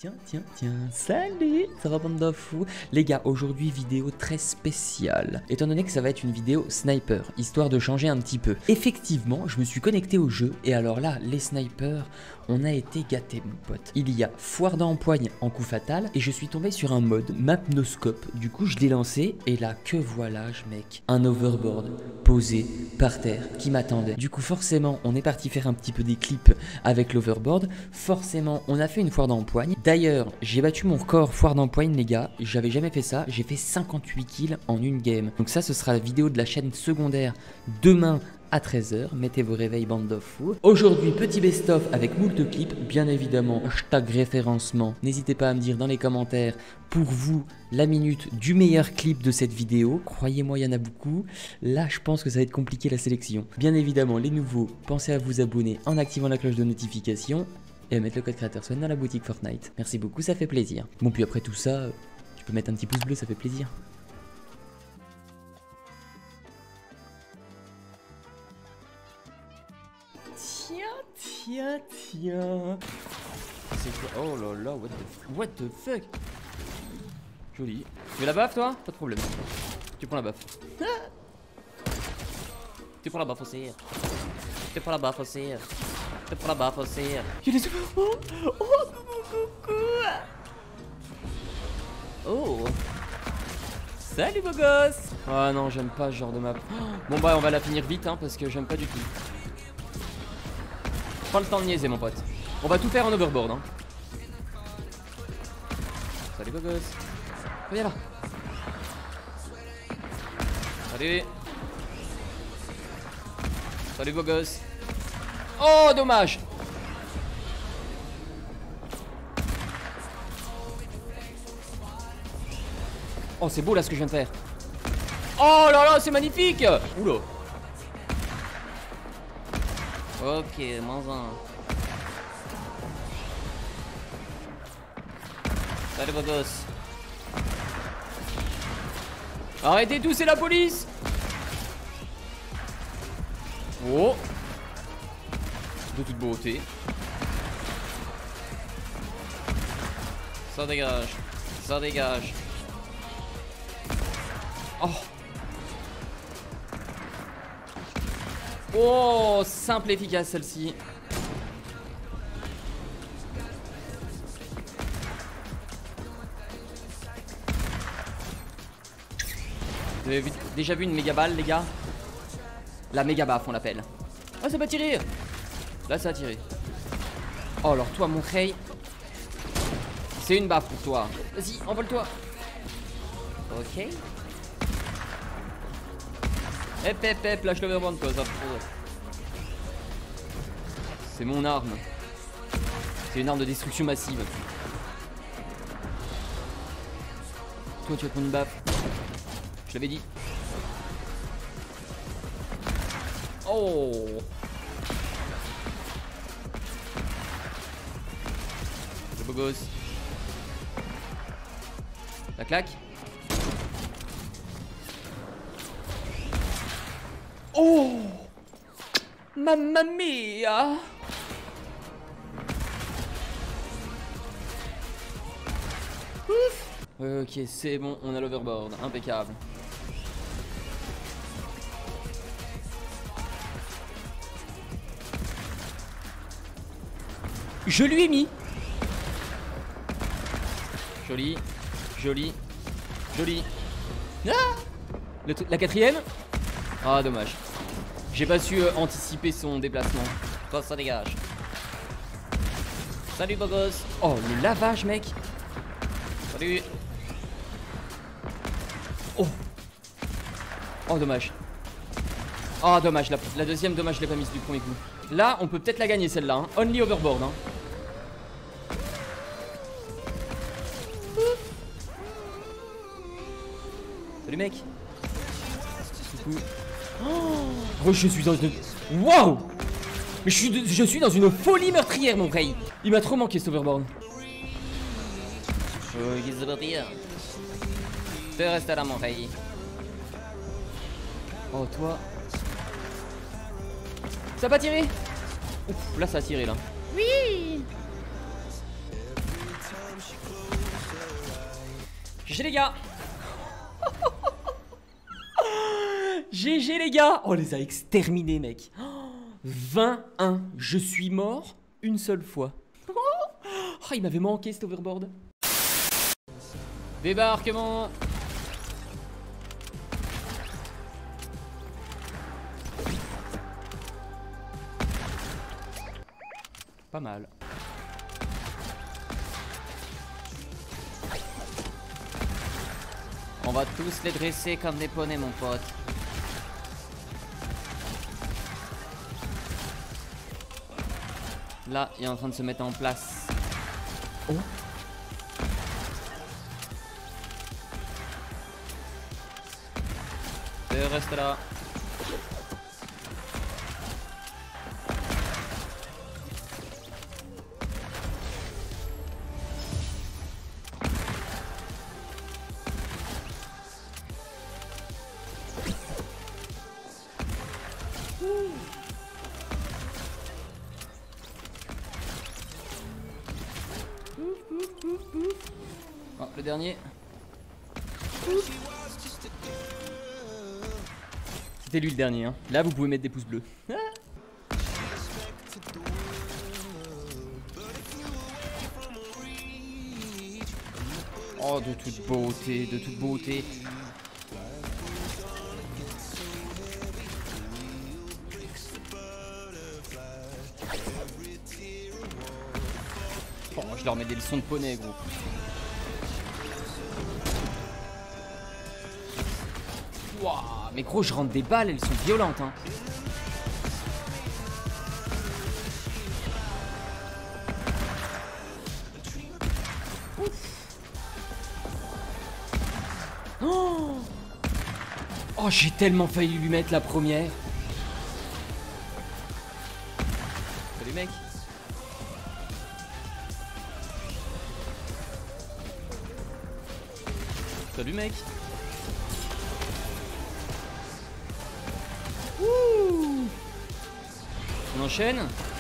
Tiens, salut, ça va bande de fous. Les gars, aujourd'hui vidéo très spéciale, étant donné que ça va être une vidéo sniper, histoire de changer un petit peu. Effectivement, je me suis connecté au jeu, et alors là, les snipers, on a été gâtés mon pote. Il y a foire d'empoigne en coup fatal, et je suis tombé sur un mode mapnoscope, du coup je l'ai lancé, et là, que voilà-je mec, un overboard posé par terre qui m'attendait. Du coup forcément, on est parti faire un petit peu des clips avec l'overboard, forcément, on a fait une foire d'empoigne. D'ailleurs, j'ai battu mon record foire d'empoigne les gars, j'avais jamais fait ça, j'ai fait 58 kills en une game. Donc ça, ce sera la vidéo de la chaîne secondaire demain à 13 h, mettez vos réveils bande de fous. Aujourd'hui, petit best-of avec moult clips, bien évidemment, hashtag référencement. N'hésitez pas à me dire dans les commentaires, pour vous, la minute du meilleur clip de cette vidéo. Croyez-moi, il y en a beaucoup. Là, je pense que ça va être compliqué la sélection. Bien évidemment, les nouveaux, pensez à vous abonner en activant la cloche de notification et à mettre le code créateur Swan dans la boutique Fortnite. Merci beaucoup, ça fait plaisir. Bon, puis après tout ça, tu peux mettre un petit pouce bleu, ça fait plaisir. Tiens. C'est quoi? Oh là là, what the fuck? Joli. Tu veux la baffe toi? Pas de problème. Tu prends la baffe. Tu prends la baffe aussi. Tu prends la baffe aussi. Tu prends la baffe aussi. Il y a des... Oh, coucou. Oh. Salut beau gosse. Ah non, j'aime pas ce genre de map. Bon bah on va la finir vite hein, parce que j'aime pas du tout. Pas le temps de niaiser mon pote. On va tout faire en overboard hein. Salut beau gosse. Viens là. Salut. Salut beau gosse. Oh dommage. Oh c'est beau là ce que je viens de faire. Oh là là c'est magnifique. Oula. Ok, moins un. Salut beau gosse. Arrêtez tout, c'est la police. Oh. De toute beauté. Ça dégage. Ça dégage. Oh. Oh, simple et efficace celle-ci. Vous avez déjà vu une méga balle les gars? La méga baffe on l'appelle. Oh ça va tirer. Là ça a tiré. Oh alors toi mon Rey, c'est une baffe pour toi. Vas-y envole-toi. Ok. Hep, lâche l'overboard quoi, ça. C'est mon arme. C'est une arme de destruction massive. Toi tu vas prendre une baffe. Je l'avais dit. Oh. Le beau gosse. La claque. Oh! Mamma mia! Ouf! Ok, c'est bon, on a l'overboard, impeccable. Je lui ai mis. Joli, joli, joli. Ah! La quatrième? Ah, dommage. J'ai pas su anticiper son déplacement. Toi, ça dégage. Salut, beau gosse. Oh, le lavage, mec. Salut. Oh. Oh, dommage. Oh, dommage. La deuxième, dommage, je l'ai pas mise du premier coup. Là, on peut peut-être la gagner, celle-là. Hein. Only overboard. Hein. Salut, mec. Coucou. Oh, je suis dans une... Waouh. Mais je suis dans une folie meurtrière mon Rey. Il m'a trop manqué cet overboard. Oh, qu'est-ce que partir. Tu restes là mon Rey. Oh toi. Ça a pas tiré. Ouf, là ça a tiré là. Oui. GG les gars. GG les gars. On les a exterminés mec. 21. Je suis mort une seule fois. Oh, il m'avait manqué cet overboard. Débarquement. Pas mal. On va tous les dresser comme des poneys mon pote. Là, il est en train de se mettre en place. Oh. Reste là. Oh, le dernier. C'était lui le dernier, hein. Là, vous pouvez mettre des pouces bleus. Oh, de toute beauté, de toute beauté. Oh, je leur mets des leçons de poney, gros. Wouah, mais gros, je rentre des balles, elles sont violentes, hein. Oh, oh, j'ai tellement failli lui mettre la première. Salut mec. Salut mec. Ouh. On enchaîne.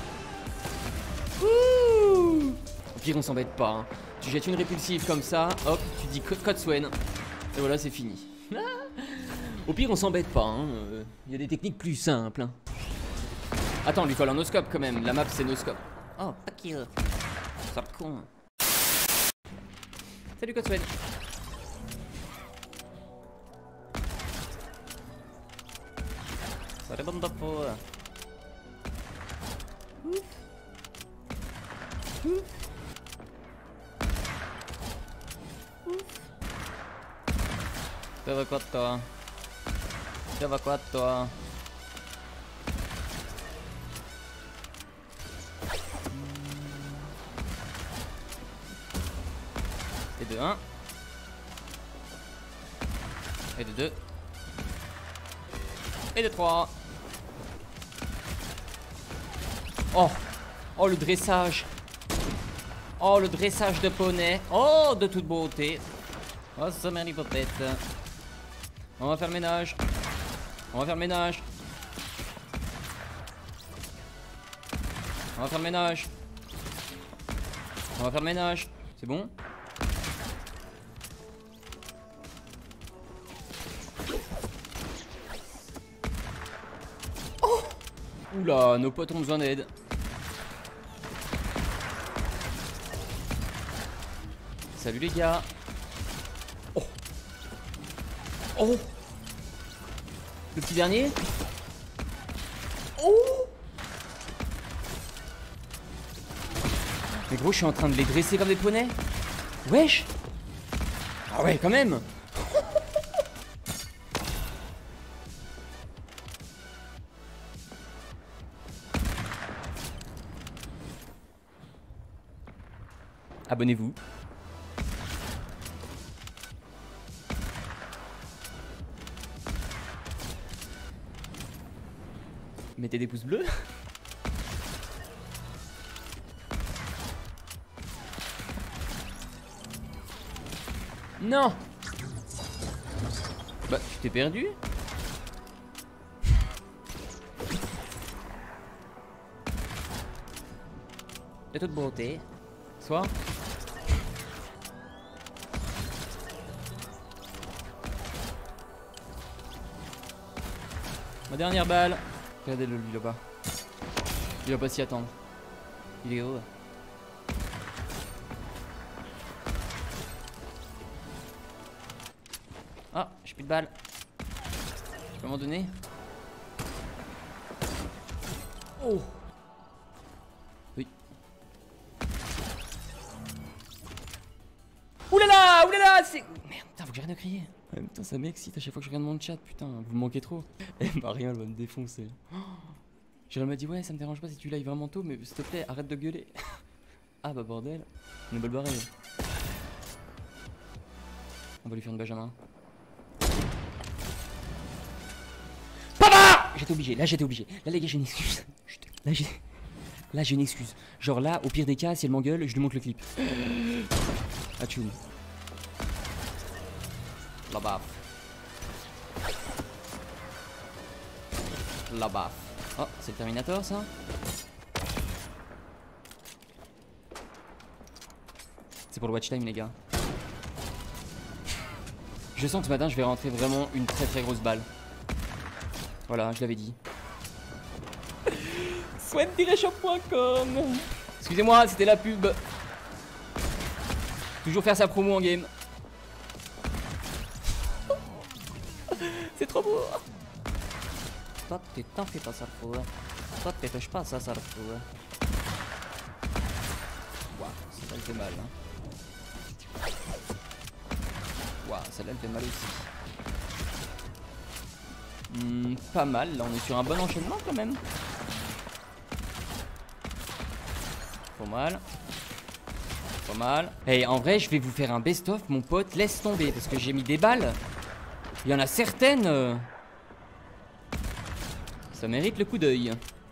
Ouh. Au pire on s'embête pas, hein. Tu jettes une répulsive comme ça, hop, tu dis code Swen. Et voilà, c'est fini. Au pire on s'embête pas, hein. Y a des techniques plus simples, hein. Attends, lui colle un no-scope quand même. La map c'est no-scope. Oh, fuck you. Sale con. Salut code Swen. Salut bande d'infos. Ça va quoi toi? Ça va quoi toi? Et de 1. Et de 2. Et de 3. Oh. Oh le dressage. Oh le dressage de poney. Oh de toute beauté. Oh ça merde l'hypothèse. On va faire le ménage. On va faire le ménage. On va faire le ménage. On va faire le ménage. C'est bon? Oh! Oula, nos potes ont besoin d'aide. Salut les gars. Oh. Oh. Le petit dernier. Oh. Mais gros, je suis en train de les dresser comme des poneys. Wesh. Ah ouais, quand même. Abonnez-vous. Mettez des pouces bleus. Non. Bah, tu t'es perdu. De toute beauté. Soit. Ma dernière balle. Regardez-le lui là-bas. Il va pas s'y attendre. Il est haut. Ah, j'ai plus de balles. Je peux m'en donner? Oh. Oui. Oulala, oulala, c'est... Merde, putain, faut que j'arrête de crier. Putain, ça m'excite à chaque fois que je regarde mon chat, putain, vous me manquez trop. Et Maria, elle va me défoncer. Jérôme m'a dit, ouais, ça me dérange pas si tu live vraiment tôt, mais s'il te plaît, arrête de gueuler. Ah bah bordel, on est bol barré. On va lui faire une Benjamin. Papa! J'étais obligé, là j'étais obligé. Là les gars, j'ai une excuse. Là j'ai une excuse. Genre là, au pire des cas, si elle m'engueule, je lui montre le clip. Ah tchoum. La baffe. La baffe. Oh, c'est le Terminator ça? C'est pour le watch time les gars. Je sens que ce matin je vais rentrer vraiment une très très grosse balle. Voilà, je l'avais dit. Swen-shop.com. Excusez-moi, c'était la pub. Toujours faire sa promo en game. C'est trop beau. Toi, t'en fais pas ça le fou. Toi, t'es touche pas ça, ça le fou. Waouh, celle-là elle fait mal. Hein. Waouh, celle-là elle fait mal aussi. Pas mal, là on est sur un bon enchaînement quand même. Pas mal. Pas mal. Et en vrai, je vais vous faire un best-of, mon pote. Laisse tomber parce que j'ai mis des balles. Il y en a certaines. Ça mérite le coup d'œil.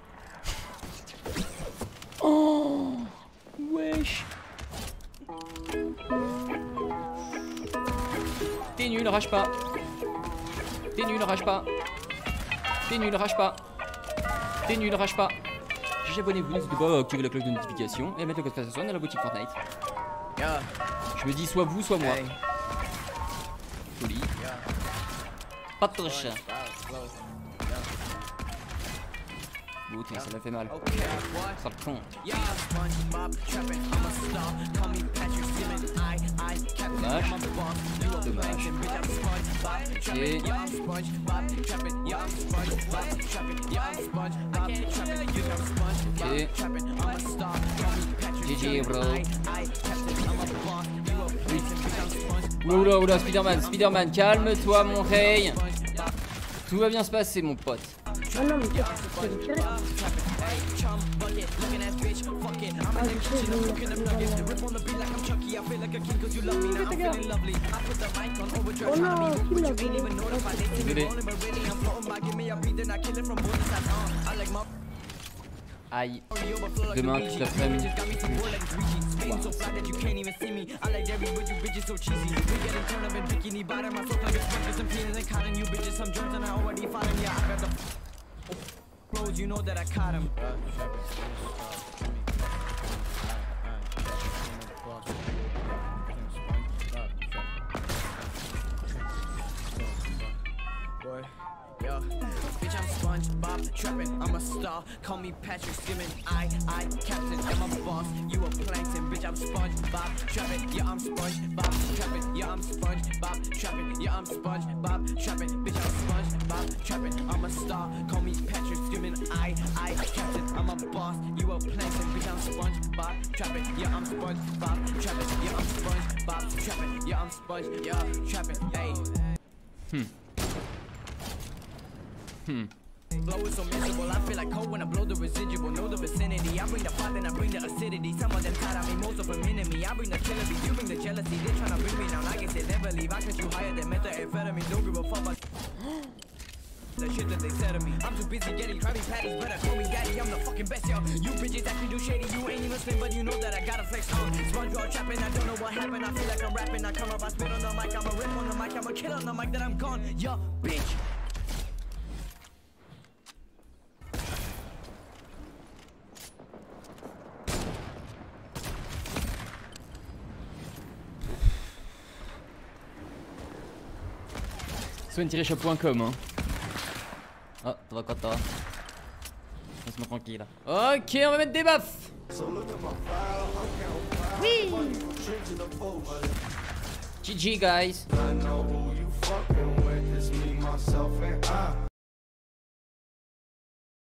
Oh, wesh. T'es nul, rage pas. T'es nul, rage pas. T'es nul, rage pas. T'es nul, rage pas. Abonnez-vous, n'hésitez pas à activer la cloche de notification et à mettre le code PlayStation dans la boutique Fortnite. Je me dis soit vous, soit moi. Joli. Pas de touche. Oh tiens, ça m'a fait mal. Ça le con. Dommage. Dommage. Ok. GG bro. Oula oula, Spider-Man, calme-toi mon rey. Tout va bien se passer mon pote. Oh non, mais c'est le tiré. Oh non, qui l'a fait? Désolé. Aïe. Demain, toute l'après-midi. You know that I caught him. Boy, yo, bitch, I'm SpongeBob trapping. I'm a star. Call me Patrick Skimming. I captain. I'm a boss. You a plankton, bitch. I'm SpongeBob trapping. Yeah, I'm SpongeBob trapping. Yeah, I'm SpongeBob trapping. Yeah, I'm SpongeBob trapping. Bitch, I'm SpongeBob trapping. I'm a star. Call me Patrick Skimming. I captain. I'm a boss. You a plankton, bitch. I'm SpongeBob trapping. Yeah, I'm SpongeBob trapping. Yeah, I'm SpongeBob trapping. Yeah, I'm SpongeBob trapping. Hey. Flow is so miserable, I feel like cold when I blow the residual. Know the vicinity, I bring the fire, then I bring the acidity. Some of them tired of me, most of them enemy. I bring the killer beat, you bring the jealousy. They tryna bring me down, I guess they never leave. I cut you higher than methamphetamine, don't give a fuck about the shit that they said to me. I'm too busy getting Krabby Patties, better call me daddy, I'm the fucking best, yo. You bitches actually do shady, you ain't even slim, but you know that I gotta flex on. SpongeBob trapping, I don't know what happened, I feel like I'm rapping. I come up, I spit on the mic, I'm a rip on the mic, I'm a kill on the mic, then I'm gone, yo, bitch. Swen-shop.com hein. Oh, toi quoi toi? Laisse-moi tranquille. Ok, on va mettre des buffs. Oui. GG guys.